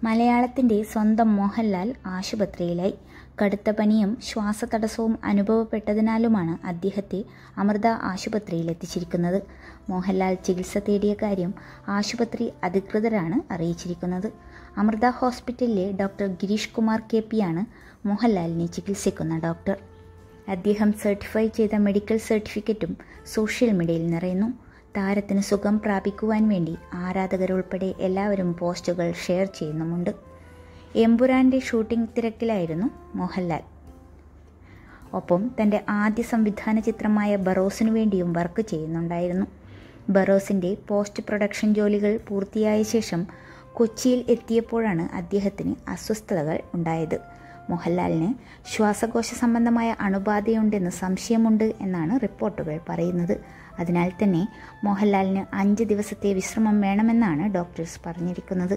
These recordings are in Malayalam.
മലയാളത്തിൻ്റെ സ്വന്തം മോഹൻലാൽ ആശുപത്രിയിലായി. കടുത്ത പനിയും ശ്വാസതടസ്സവും അനുഭവപ്പെട്ടതിനാലുമാണ് അദ്ദേഹത്തെ അമൃത ആശുപത്രിയിലെത്തിച്ചിരിക്കുന്നത്. മോഹൻലാൽ ചികിത്സ തേടിയ കാര്യം ആശുപത്രി അധികൃതരാണ് അറിയിച്ചിരിക്കുന്നത്. അമൃത ഹോസ്പിറ്റലിലെ ഡോക്ടർ ഗിരീഷ് കുമാർ KP യാണ് മോഹൻലാലിനെ ചികിത്സിക്കുന്ന ഡോക്ടർ. അദ്ദേഹം സർട്ടിഫൈ ചെയ്ത മെഡിക്കൽ സർട്ടിഫിക്കറ്റും സോഷ്യൽ മീഡിയയിൽ നിറയുന്നു. താരത്തിന് സുഖം പ്രാപിക്കുവാൻ വേണ്ടി ആരാധകരുൾപ്പെടെ എല്ലാവരും പോസ്റ്റുകൾ ഷെയർ ചെയ്യുന്നുമുണ്ട്. എമ്പുരാൻ്റെ ഷൂട്ടിംഗ് തിരക്കിലായിരുന്നു മോഹൻലാൽ. ഒപ്പം തൻ്റെ ആദ്യ സംവിധാന ചിത്രമായ ബറോസിനു വേണ്ടിയും വർക്ക് ചെയ്യുന്നുണ്ടായിരുന്നു. ബറോസിൻ്റെ പോസ്റ്റ് പ്രൊഡക്ഷൻ ജോലികൾ പൂർത്തിയായ ശേഷം കൊച്ചിയിൽ എത്തിയപ്പോഴാണ് അദ്ദേഹത്തിന് അസ്വസ്ഥതകൾ ഉണ്ടായത്. മോഹൻലാലിന് ശ്വാസകോശ സംബന്ധമായ അണുബാധയുണ്ടെന്ന് സംശയമുണ്ട് എന്നാണ് റിപ്പോർട്ടുകൾ പറയുന്നത്. അതിനാൽ തന്നെ മോഹൻലാലിന് 5 ദിവസത്തെ വിശ്രമം വേണമെന്നാണ് ഡോക്ടേഴ്സ് പറഞ്ഞിരിക്കുന്നത്.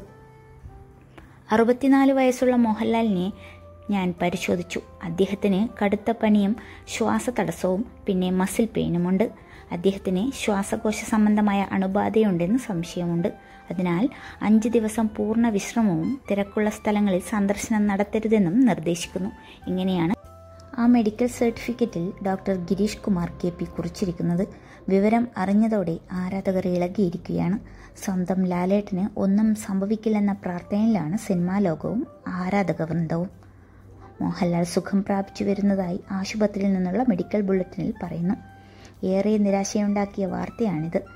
64 വയസ്സുള്ള മോഹൻലാലിനെ ഞാൻ പരിശോധിച്ചു. അദ്ദേഹത്തിന് കടുത്ത പനിയും ശ്വാസതടസ്സവും പിന്നെ മസിൽ പെയിനുമുണ്ട്. അദ്ദേഹത്തിന് ശ്വാസകോശ സംബന്ധമായ അണുബാധയുണ്ടെന്ന് സംശയമുണ്ട്. അതിനാൽ 5 ദിവസം പൂർണ്ണ വിശ്രമവും തിരക്കുള്ള സ്ഥലങ്ങളിൽ സന്ദർശനം നടത്തരുതെന്നും നിർദ്ദേശിക്കുന്നു. ഇങ്ങനെയാണ് ആ മെഡിക്കൽ സർട്ടിഫിക്കറ്റിൽ ഡോക്ടർ ഗിരീഷ് കുമാർ KP കുറിച്ചിരിക്കുന്നത്. വിവരം അറിഞ്ഞതോടെ ആരാധകർ ഇളകിയിരിക്കുകയാണ്. സ്വന്തം ലാലേട്ടന് ഒന്നും സംഭവിക്കില്ലെന്ന പ്രാർത്ഥനയിലാണ് സിനിമാ ലോകവും ആരാധക വൃന്ദവും. മോഹൻലാൽ സുഖം പ്രാപിച്ചു വരുന്നതായി ആശുപത്രിയിൽ നിന്നുള്ള മെഡിക്കൽ ബുള്ളറ്റിനിൽ പറയുന്നു. ഏറെ നിരാശയുണ്ടാക്കിയ വാർത്തയാണിത്.